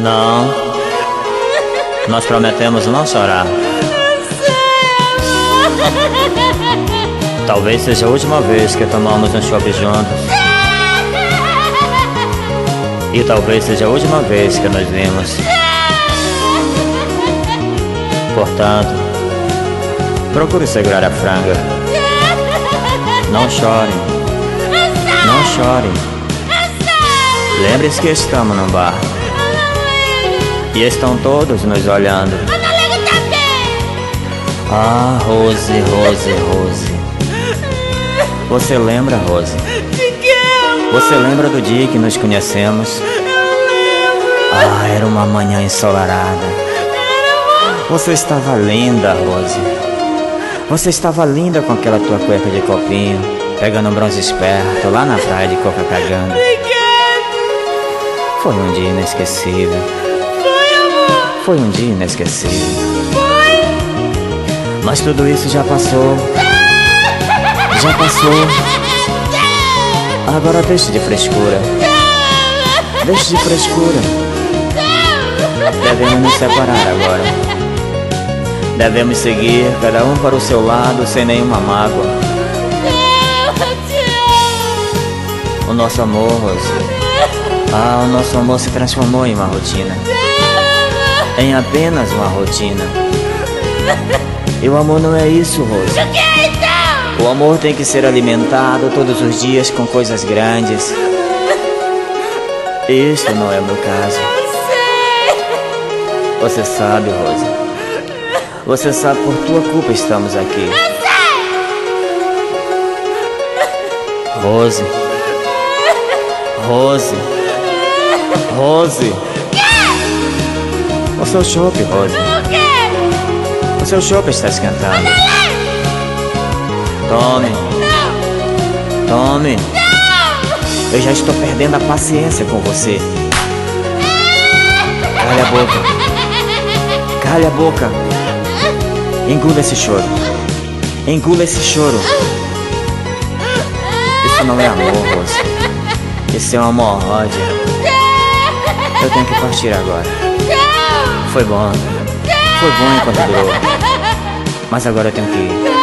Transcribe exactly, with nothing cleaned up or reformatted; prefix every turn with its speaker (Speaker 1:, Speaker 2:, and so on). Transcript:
Speaker 1: Não. Nós prometemos não chorar. Talvez seja a última vez que tomamos um chopp juntos. E talvez seja a última vez que nos vimos. Portanto, procure segurar a franga. Não chore. Não chore. Lembre-se que estamos num bar. E estão todos nos olhando. Ah, Rose, Rose, Rose. Você lembra, Rose? Você lembra do dia que nos conhecemos? Ah, era uma manhã ensolarada. Você estava linda, Rose. Você estava linda com aquela tua cueca de copinho, pegando um bronze esperto lá na praia de Copacabana. Foi um dia inesquecível. Foi um dia inesquecível. Mas tudo isso já passou. Já passou. Agora deixe de frescura. Deixe de frescura. Devemos nos separar agora. Devemos seguir, cada um para o seu lado, sem nenhuma mágoa. O nosso amor, Rose. Ah, o nosso amor se transformou em uma rotina. Em apenas uma rotina. E o amor não é isso, Rose.
Speaker 2: O que é então?
Speaker 1: O amor tem que ser alimentado todos os dias com coisas grandes. Isso não é o meu caso. Você sabe, Rose. Você sabe, por tua culpa estamos aqui. Rose. Rose. Rose. O seu chopp, Rose. O seu chopp está esquentando. Tome.
Speaker 2: Não.
Speaker 1: Tome.
Speaker 2: Não.
Speaker 1: Eu já estou perdendo a paciência com você. Cale a boca. Cale a boca. Engula esse choro. Engula esse choro. Isso não é amor, Rose. Isso é uma hemorroida. Eu tenho que partir agora. Foi bom. Foi bom enquanto durou. Mas agora eu tenho que ir.